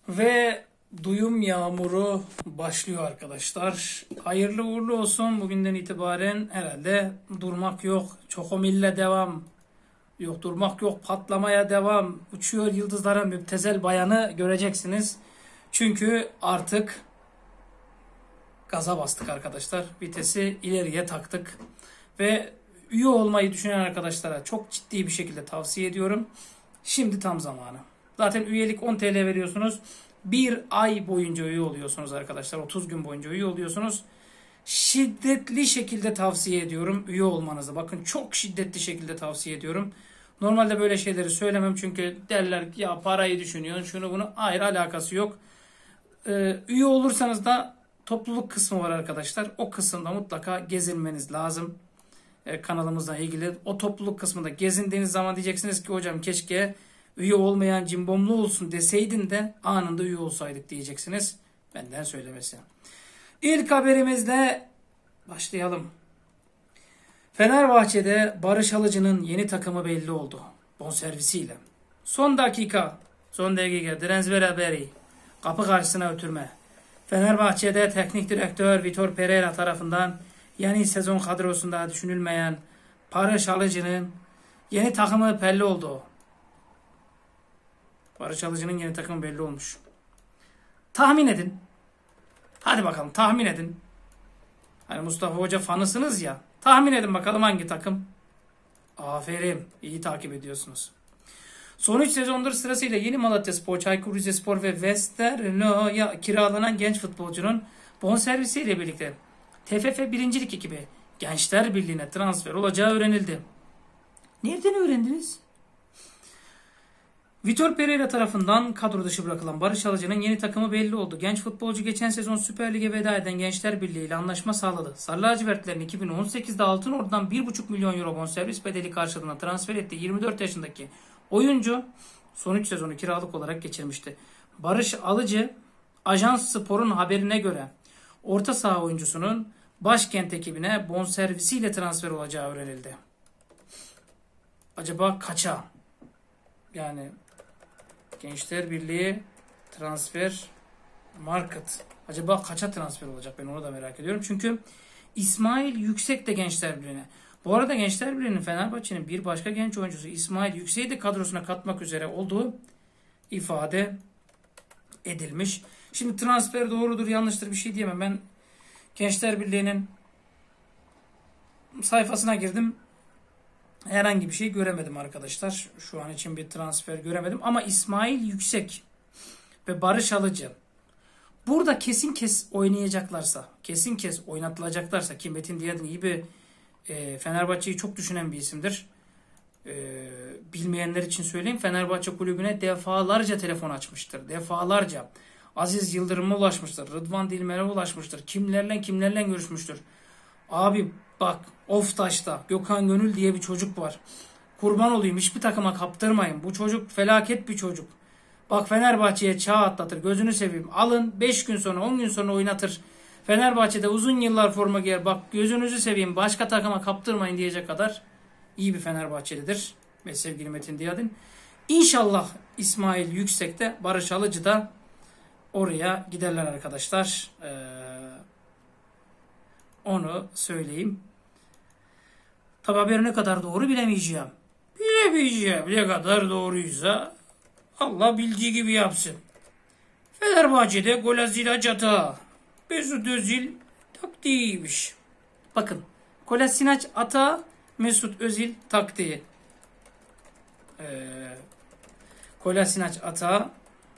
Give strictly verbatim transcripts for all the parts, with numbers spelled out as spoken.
Ve duyum yağmuru başlıyor arkadaşlar. Hayırlı uğurlu olsun. Bugünden itibaren herhalde durmak yok. Çokomille devam. Yok durmak yok. Patlamaya devam. Uçuyor yıldızlara müptezel bayanı göreceksiniz. Çünkü artık gaza bastık arkadaşlar. Vitesi ileriye taktık. Ve üye olmayı düşünen arkadaşlara çok ciddi bir şekilde tavsiye ediyorum. Şimdi tam zamanı. Zaten üyelik on T L veriyorsunuz. Bir ay boyunca üye oluyorsunuz arkadaşlar. otuz gün boyunca üye oluyorsunuz. Şiddetli şekilde tavsiye ediyorum üye olmanızı. Bakın çok şiddetli şekilde tavsiye ediyorum. Normalde böyle şeyleri söylemem çünkü derler ki ya parayı düşünüyorsun şunu bunu. Hayır, alakası yok. Ee, üye olursanız da topluluk kısmı var arkadaşlar. O kısımda mutlaka gezinmeniz lazım. Ee, kanalımızla ilgili. O topluluk kısmında gezindiğiniz zaman diyeceksiniz ki hocam keşke üye olmayan cimbomlu olsun deseydin de anında üye olsaydık diyeceksiniz. Benden söylemesi. İlk haberimizle başlayalım. Fenerbahçe'de Barış Alıcı'nın yeni takımı belli oldu. Bonservisiyle. Son dakika. Son dakika. Transferaberi. Kapı karşısına ötürme. Fenerbahçe'de teknik direktör Vitor Pereira tarafından yeni sezon kadrosunda düşünülmeyen Barış Alıcı'nın yeni takımı belli oldu. Barış Alıcı'nın yeni takımı belli olmuş. Tahmin edin. Hadi bakalım tahmin edin. Hani Mustafa Hoca fanısınız ya. Tahmin edin bakalım hangi takım? Aferin. İyi takip ediyorsunuz. Son üç sezondur sırasıyla Yeni Malatyaspor, Çaykur Rizespor ve Westerlo'ya kiralanan genç futbolcunun bonservisiyle birlikte T F F birincilik ekibi Gençler Birliği'ne transfer olacağı öğrenildi. Nereden öğrendiniz? Vitor Pereira tarafından kadro dışı bırakılan Barış Alıcı'nın yeni takımı belli oldu. Genç futbolcu geçen sezon Süper Lig'e veda eden Gençler Birliği ile anlaşma sağladı. Sarı lacivertlerin iki bin on sekizde Altınordu'dan bir buçuk milyon euro bonservis bedeli karşılığında transfer ettiği yirmi dört yaşındaki oyuncu son üç sezonu kiralık olarak geçirmişti. Barış Alıcı, Ajans Spor'un haberine göre orta saha oyuncusunun başkent ekibine bonservisiyle transfer olacağı öğrenildi. Acaba kaça? Yani Gençler Birliği transfer market. Acaba kaça transfer olacak? Ben onu da merak ediyorum. Çünkü İsmail Yüksek de Gençler Birliği'ne. Bu arada Gençler Birliği'nin Fenerbahçe'nin bir başka genç oyuncusu İsmail Yüksek'i de kadrosuna katmak üzere olduğu ifade edilmiş. Şimdi transfer doğrudur yanlıştır bir şey diyemem. Ben Gençler Birliği'nin sayfasına girdim. Herhangi bir şey göremedim arkadaşlar. Şu an için bir transfer göremedim. Ama İsmail Yüksek ve Barış Alıcı burada kesin kes oynayacaklarsa, kesin kes oynatılacaklarsa ki Metin Diyadin iyi bir e, Fenerbahçe'yi çok düşünen bir isimdir. E, bilmeyenler için söyleyeyim. Fenerbahçe kulübüne defalarca telefon açmıştır. Defalarca. Aziz Yıldırım'a ulaşmıştır. Rıdvan Dilmen'e ulaşmıştır. Kimlerle kimlerle görüşmüştür. Abi bak Oftaş'ta Gökhan Gönül diye bir çocuk var. Kurban olayım hiçbir takıma kaptırmayın. Bu çocuk felaket bir çocuk. Bak Fenerbahçe'ye çağ atlatır. Gözünü seveyim. Alın beş gün sonra on gün sonra oynatır. Fenerbahçe'de uzun yıllar forma giyer. Bak gözünüzü seveyim. Başka takıma kaptırmayın diyecek kadar iyi bir Fenerbahçelidir. Ve sevgili Metin Diyadin. İnşallah İsmail Yüksek de Barış Alıcı da oraya giderler arkadaşlar. Eee Onu söyleyeyim. Tabi haber ne kadar doğru bilemeyeceğim. Bilemeyeceğim. Ne kadar doğruysa Allah bildiği gibi yapsın. Fenerbahçe'de Kolasinac Ata. Mesut Özil taktiğiymiş. Bakın. Kolasinac Ata, Mesut Özil taktiği. Ee, Kolasinac Ata,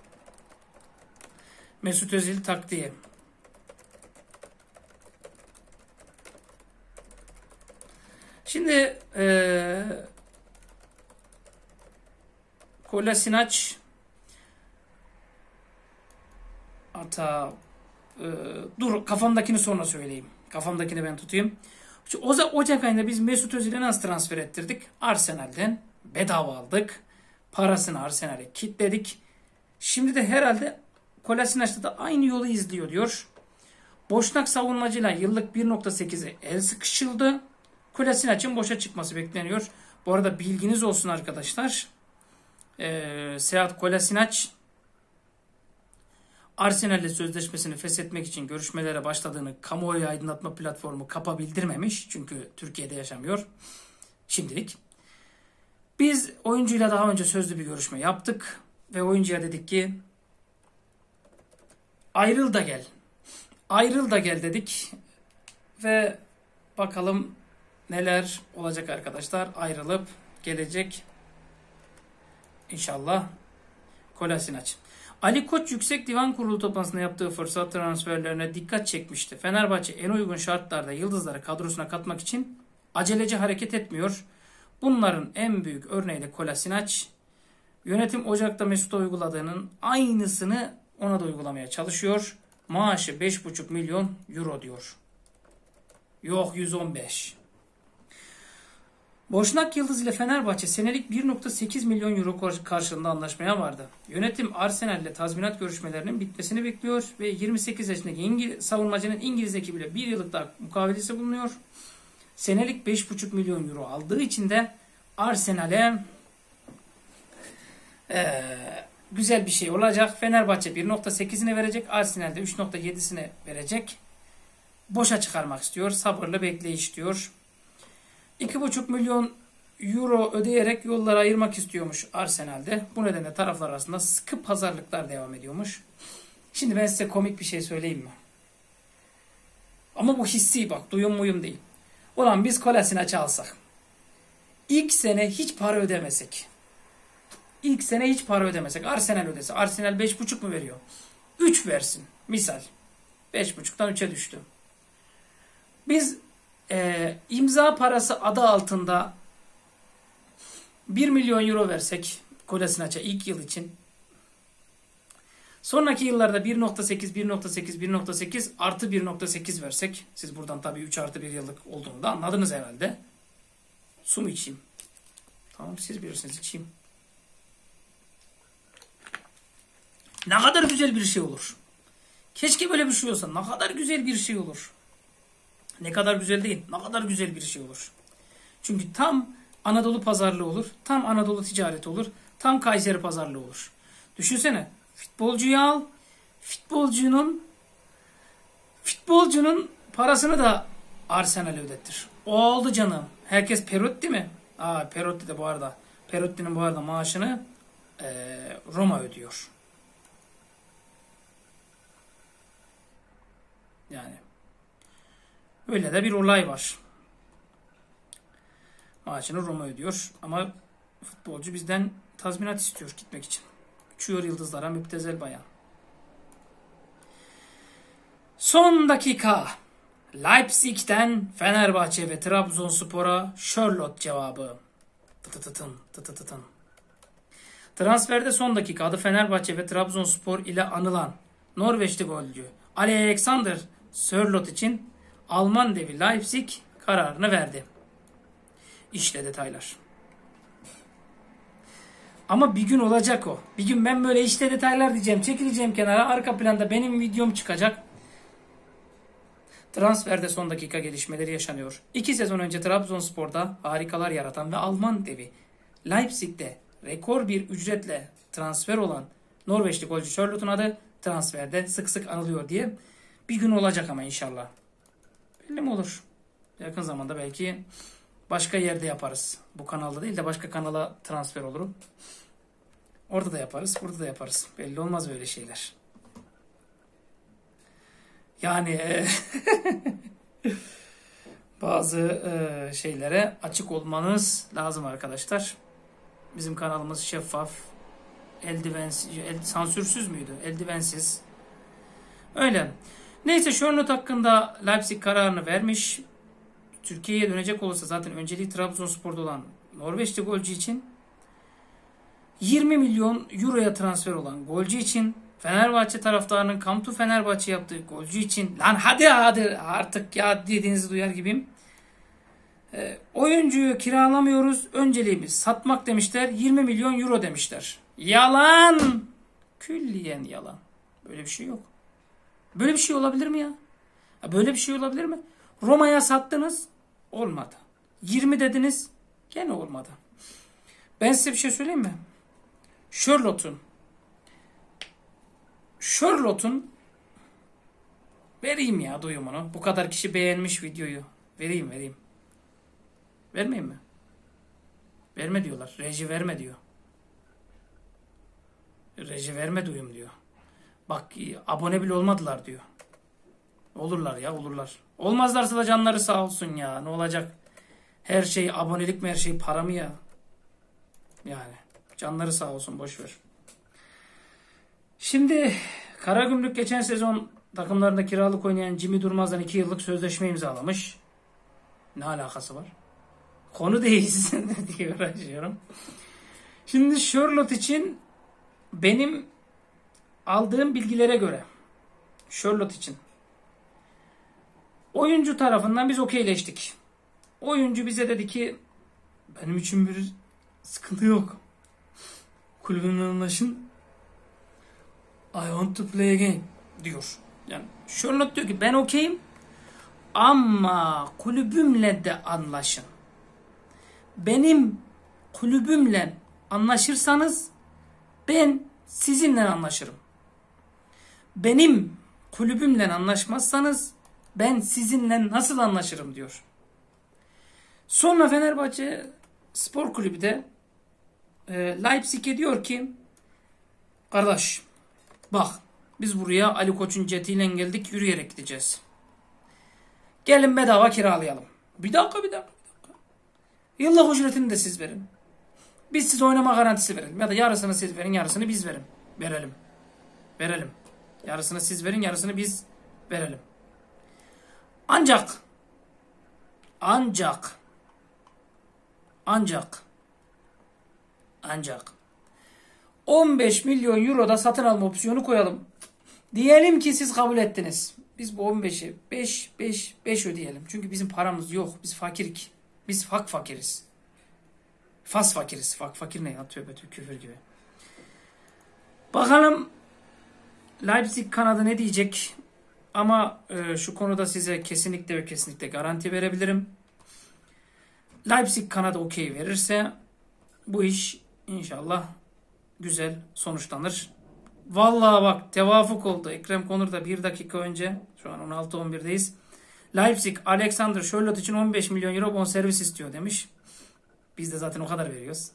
Mesut Özil taktiği. Şimdi ee, Kolasinac Ata e, dur kafamdakini sonra söyleyeyim. Kafamdakini ben tutayım. O Ocak ayında biz Mesut Özil'i nasıl transfer ettirdik? Arsenal'den bedava aldık. Parasını Arsenal'e kilitledik. Şimdi de herhalde Kolasinac da aynı yolu izliyor diyor. Boşnak savunmacıyla yıllık bir nokta sekize el sıkışıldı. Kolasinaç'ın boşa çıkması bekleniyor. Bu arada bilginiz olsun arkadaşlar. Ee, Sead Kolasinac Arsenal'le sözleşmesini feshetmek için görüşmelere başladığını kamuoyu aydınlatma platformu Kapa bildirmemiş. Çünkü Türkiye'de yaşamıyor. Şimdilik. Biz oyuncuyla daha önce sözlü bir görüşme yaptık. Ve oyuncuya dedik ki ayrıl da gel. Ayrıl da gel dedik. Ve bakalım neler olacak arkadaşlar. Ayrılıp gelecek İnşallah Kolasinac. Ali Koç Yüksek Divan Kurulu toplantısında yaptığı fırsat transferlerine dikkat çekmişti. Fenerbahçe en uygun şartlarda yıldızları kadrosuna katmak için aceleci hareket etmiyor. Bunların en büyük örneği de Kolasinac. Yönetim Ocak'ta Mesut'a uyguladığının aynısını ona da uygulamaya çalışıyor. Maaşı beş buçuk milyon euro diyor. Yok yüz on beş. Boşnak Yıldız ile Fenerbahçe senelik bir nokta sekiz milyon euro karşılığında anlaşmaya vardı. Yönetim Arsenal ile tazminat görüşmelerinin bitmesini bekliyor ve yirmi sekiz yaşındaki İngiliz, savunmacının İngiliz ekibiyle bir yıllık daha mukavelesi bulunuyor. Senelik beş buçuk milyon euro aldığı için de Arsenal'e ee, güzel bir şey olacak. Fenerbahçe bir nokta sekizine verecek. Arsenal de üç nokta yedisine verecek. Boşa çıkarmak istiyor. Sabırlı bekleyiş diyor. iki buçuk milyon euro ödeyerek yollara ayırmak istiyormuş Arsenal'de. Bu nedenle taraflar arasında sıkı pazarlıklar devam ediyormuş. Şimdi ben size komik bir şey söyleyeyim mi? Ama bu hissi bak. Duyum muyum değil. Ulan biz Kolasinac alsak. İlk sene hiç para ödemesek. İlk sene hiç para ödemesek. Arsenal ödese. Arsenal beş buçuk mu veriyor? üç versin. Misal. beş buçuktan üçe düştü. Biz e, imza parası adı altında bir milyon euro versek Kolasinaç'a ilk yıl için. Sonraki yıllarda bir nokta sekiz, bir nokta sekiz, bir nokta sekiz artı bir nokta sekiz versek. Siz buradan tabii üç artı bir yıllık olduğunu da anladınız herhalde. Su mu içeyim? Tamam siz bilirsiniz içeyim. Ne kadar güzel bir şey olur. Keşke böyle bir şey olsa. Ne kadar güzel bir şey olur. Ne kadar güzel değil. Ne kadar güzel bir şey olur. Çünkü tam Anadolu pazarlığı olur. Tam Anadolu ticareti olur. Tam Kayseri pazarlığı olur. Düşünsene. Futbolcuyu al. Futbolcunun futbolcunun parasını da Arsenal'e ödettir. O oldu canım. Herkes Perotti mi? Aa, Perotti de bu arada. Perotti'nin bu arada maaşını e, Roma ödüyor. Yani öyle de bir olay var. Maaşını Roma ödüyor ama futbolcu bizden tazminat istiyor gitmek için. Uçuyor yıldızlara müptezel bayan. Son dakika. Leipzig'ten Fenerbahçe ve Trabzonspor'a Charlotte cevabı. Tıtıtıtın, tıtıtıtın. Transferde son dakika adı Fenerbahçe ve Trabzonspor ile anılan Norveçli golcü Alexander Sørloth için Alman devi Leipzig kararını verdi. İşte detaylar. Ama bir gün olacak o. Bir gün ben böyle işte detaylar diyeceğim. Çekileceğim kenara. Arka planda benim videom çıkacak. Transferde son dakika gelişmeleri yaşanıyor. İki sezon önce Trabzonspor'da harikalar yaratan ve Alman devi Leipzig'te rekor bir ücretle transfer olan Norveçli golcü Sørloth'un adı transferde sık sık anılıyor diye bir gün olacak ama inşallah. Belli mi olur? Yakın zamanda belki başka yerde yaparız. Bu kanalda değil de başka kanala transfer olurum. Orada da yaparız, burada da yaparız. Belli olmaz böyle şeyler. Yani e, bazı e, şeylere açık olmanız lazım arkadaşlar. Bizim kanalımız şeffaf, eldivensiz, el, sansürsüz müydü? Eldivensiz. Öyle. Neyse Sørloth hakkında Leipzig kararını vermiş. Türkiye'ye dönecek olursa zaten önceliği Trabzonspor'da olan Norveçli golcü için yirmi milyon euroya transfer olan golcü için Fenerbahçe taraftarının Come to Fenerbahçe yaptığı golcü için lan hadi hadi artık ya dediğinizi duyar gibiyim. E, oyuncuyu kiralamıyoruz. Önceliğimiz satmak demişler. yirmi milyon euro demişler. Yalan. Külliyen yalan. Böyle bir şey yok. Böyle bir şey olabilir mi ya? Böyle bir şey olabilir mi? Roma'ya sattınız. Olmadı. yirmi dediniz. Gene olmadı. Ben size bir şey söyleyeyim mi? Sørloth'un Charlotte'un vereyim ya duyumunu. Bu kadar kişi beğenmiş videoyu. Vereyim vereyim. Vermeyeyim mi? Verme diyorlar. Reji verme diyor. Reji verme duyum diyor. Bak abone bile olmadılar diyor. Olurlar ya olurlar. Olmazlarsa da canları sağ olsun ya. Ne olacak? Her şey abonelik mi, her şey para mı ya? Yani canları sağ olsun, boş ver. Şimdi Karagümrük geçen sezon takımlarında kiralık oynayan Jimmy Durmaz'dan iki yıllık sözleşme imzalamış. Ne alakası var? Konu değilsin diye uğraşıyorum. Şimdi Charlotte için benim aldığım bilgilere göre Charlotte için oyuncu tarafından biz okeyleştik. Oyuncu bize dedi ki benim için bir sıkıntı yok. Kulübümle anlaşın. I want to play again diyor. Yani Charlotte diyor ki ben okeyim ama kulübümle de anlaşın. Benim kulübümle anlaşırsanız ben sizinle anlaşırım. Benim kulübümle anlaşmazsanız ben sizinle nasıl anlaşırım diyor. Sonra Fenerbahçe Spor Kulübü de e, Leipzig'e diyor ki kardeş bak biz buraya Ali Koç'un jetiyle geldik, yürüyerek gideceğiz. Gelin bedava kiralayalım. Bir dakika bir dakika. Bir dakika. Yıllık ücretini de siz verin. Biz size oynama garantisi verelim. Ya da yarısını siz verin, yarısını biz verin. Verelim. Verelim. Yarısını siz verin, yarısını biz verelim. Ancak ancak ancak ancak on beş milyon euroda satın alma opsiyonu koyalım. Diyelim ki siz kabul ettiniz. Biz bu on beşi beş beş beş ödeyelim. Çünkü bizim paramız yok. Biz fakirik. Biz fak fakiriz. Fas fakiriz. Fak fakir ne ya? Tövbe tövbe küfür gibi. Bakalım Leipzig kanadı ne diyecek? Ama e, şu konuda size kesinlikle ve kesinlikle garanti verebilirim. Leipzig kanadı okey verirse bu iş inşallah güzel sonuçlanır. Vallahi bak tevafuk oldu. Ekrem Konur da bir dakika önce, şu an on altı on birdeyiz. Leipzig Alexander Charlotte için on beş milyon euro bonservis istiyor demiş. Biz de zaten o kadar veriyoruz.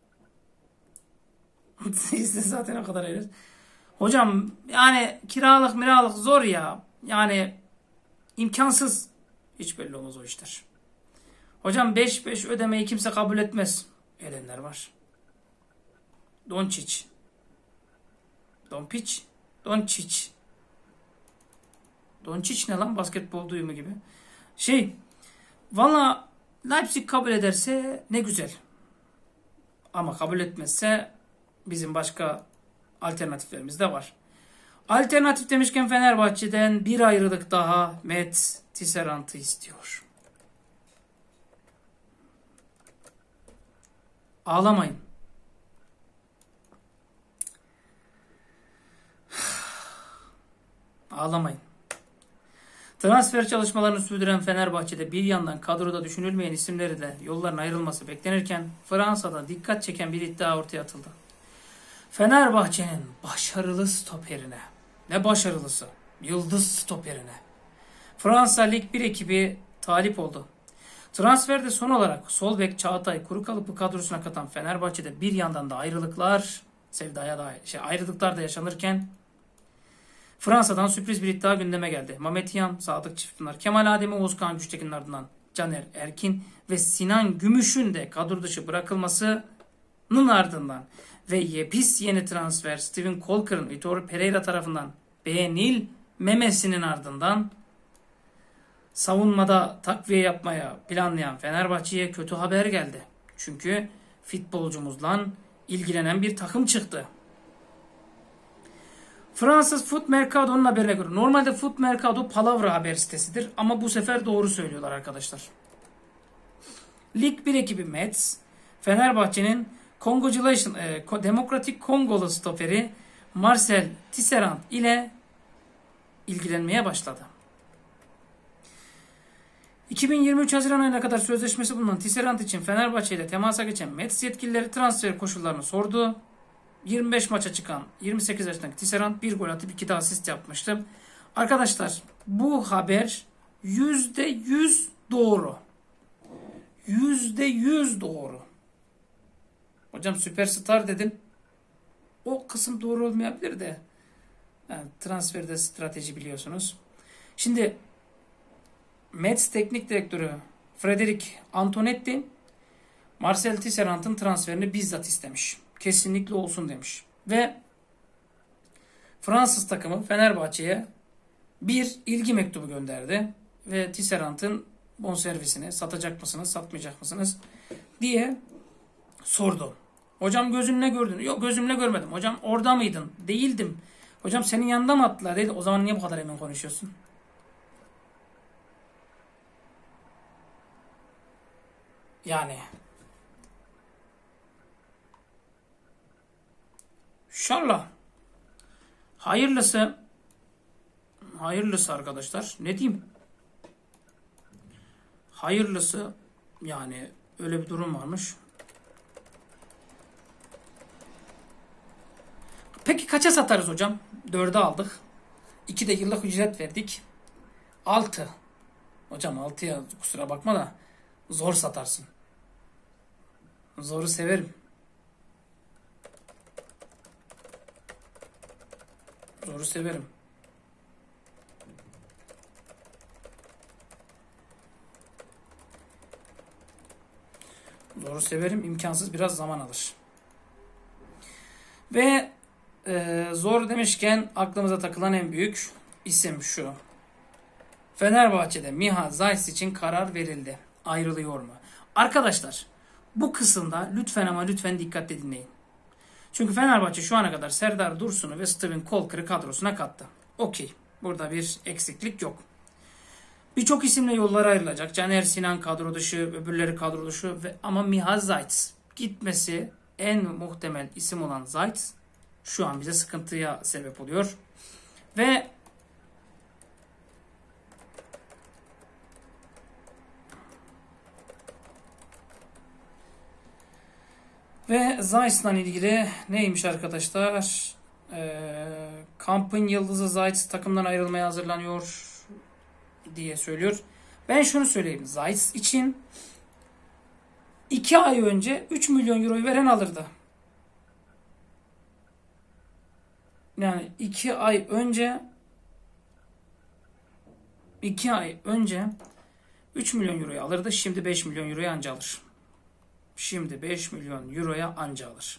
Biz de zaten o kadar veriyoruz. Hocam yani kiralık miralık zor ya. Yani imkansız. Hiç belli olmaz o işler. Hocam beş beş ödemeyi kimse kabul etmez. Edenler var. Doncic. Doncic. Doncic. Doncic ne lan? Basketbol duyumu gibi. Şey. Valla Leipzig kabul ederse ne güzel. Ama kabul etmezse bizim başka alternatiflerimiz de var. Alternatif demişken Fenerbahçe'den bir ayrılık daha Met Tisserant'ı istiyor. Ağlamayın. Ağlamayın. Transfer çalışmalarını sürdüren Fenerbahçe'de bir yandan kadroda düşünülmeyen isimleri de yolların ayrılması beklenirken Fransa'da dikkat çeken bir iddia ortaya atıldı. Fenerbahçe'nin başarılı stoperine, ne başarılısı, yıldız stoperine Fransa Lig bir ekibi talip oldu. Transferde son olarak sol bek Çağatay Kurukalıp'ı kadrosuna katan Fenerbahçe'de bir yandan da ayrılıklar, sevdaya da şey ayrılıklar da yaşanırken Fransa'dan sürpriz bir iddia gündeme geldi. Mehmet Yan, Sadık Çiftpınar, Kemal Ademi, Oğuzkan Güçtekin'in ardından Caner Erkin ve Sinan Gümüş'ün de kadro dışı bırakılmasının ardından ve yepis yeni transfer Steven Colker'ın Vitor Pereira tarafından beğenilmemesinin ardından savunmada takviye yapmaya planlayan Fenerbahçe'ye kötü haber geldi. Çünkü futbolcumuzla ilgilenen bir takım çıktı. Fransız Foot Mercado'nun haberine göre. Normalde Foot Mercado palavra haber sitesidir ama bu sefer doğru söylüyorlar arkadaşlar. Lig bir ekibi Metz, Fenerbahçe'nin Congratulation, e, Demokratik Kongolu stoperi Marcel Tisserand ile ilgilenmeye başladı. iki bin yirmi üç Haziran ayına kadar sözleşmesi bulunan Tisserand için Fenerbahçe ile temasa geçen Metz yetkilileri transfer koşullarını sordu. yirmi beş maça çıkan yirmi sekiz yaşındaki Tisserand bir gol atıp iki de asist yapmıştı. Arkadaşlar bu haber yüzde yüz doğru. yüzde yüz doğru. Hocam süperstar dedin. O kısım doğru olmayabilir de. Yani transferde strateji biliyorsunuz. Şimdi Metz teknik direktörü Frederic Antonetti Marcel Tisserand'ın transferini bizzat istemiş. Kesinlikle olsun demiş. Ve Fransız takımı Fenerbahçe'ye bir ilgi mektubu gönderdi. Ve Tisserand'ın bonservisini satacak mısınız, satmayacak mısınız diye sordu. Hocam gözünle ne gördün? Yok gözümle görmedim. Hocam orada mıydın? Değildim. Hocam senin yanında mı attılar? Dedi. O zaman niye bu kadar emin konuşuyorsun? Yani İnşallah. Hayırlısı. Hayırlısı arkadaşlar. Ne diyeyim? Hayırlısı. Yani öyle bir durum varmış. Peki kaça satarız hocam? dörde aldık. iki de yıllık ücret verdik. altı. Hocam altıya kusura bakma da zor satarsın. Zoru severim. Zoru severim. Zoru severim. İmkansız biraz zaman alır. Ve e, zor demişken aklımıza takılan en büyük isim şu. Fenerbahçe'de Miha Zayt için karar verildi. Ayrılıyor mu? Arkadaşlar bu kısımda lütfen ama lütfen dikkatle dinleyin. Çünkü Fenerbahçe şu ana kadar Serdar Dursun'u ve Steven Kolkır'ı kadrosuna kattı. Okey. Burada bir eksiklik yok. Birçok isimle yollara ayrılacak. Caner Sinan kadro dışı, öbürleri kadro dışı ve ama Miha Zayt gitmesi en muhtemel isim olan Zayt şu an bize sıkıntıya sebep oluyor. Ve Ve Zayt'la ilgili neymiş arkadaşlar? Ee, kampın yıldızı Zayt takımdan ayrılmaya hazırlanıyor diye söylüyor. Ben şunu söyleyeyim. Zayt için iki ay önce üç milyon euroyu veren alırdı. Yani iki ay önce iki ay önce üç milyon euroyu alırdı. Şimdi beş milyon euroya anca alır. Şimdi beş milyon euroya anca alır.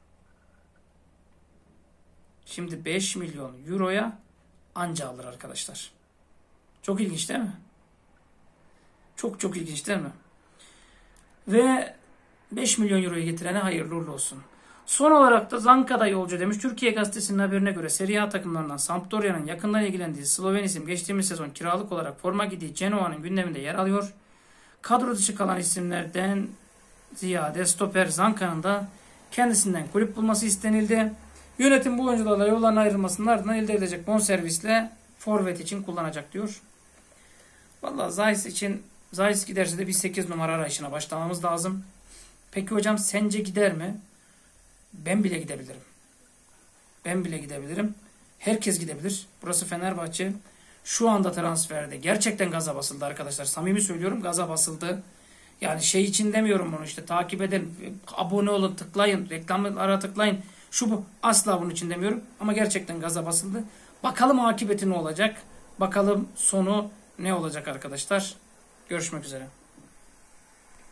Şimdi beş milyon euroya anca alır arkadaşlar. Çok ilginç değil mi? Çok çok ilginç değil mi? Ve beş milyon euroyu getirene hayırlı uğurlu olsun. Son olarak da Zanka'da yolcu demiş. Türkiye Gazetesi'nin haberine göre Serie A takımlarından Sampdoria'nın yakından ilgilendiği Sloven isim geçtiğimiz sezon kiralık olarak forma giydiği Genoa'nın gündeminde yer alıyor. Kadro dışı kalan isimlerden ziyade stoper Zanka'nın da kendisinden kulüp bulması istenildi. Yönetim bu oyuncularla yollarına ayrılmasının ardından elde edecek bonservisle forvet için kullanacak diyor. Vallahi Zayt için Zayt giderse de bir sekiz numara arayışına başlamamız lazım. Peki hocam sence gider mi? Ben bile gidebilirim. Ben bile gidebilirim. Herkes gidebilir. Burası Fenerbahçe. Şu anda transferde gerçekten gaza basıldı arkadaşlar. Samimi söylüyorum gaza basıldı. Yani şey için demiyorum bunu işte takip edin, abone olun, tıklayın, reklamlara tıklayın. Şu bu asla bunun için demiyorum. Ama gerçekten gaza basıldı. Bakalım akıbeti ne olacak? Bakalım sonu ne olacak arkadaşlar? Görüşmek üzere.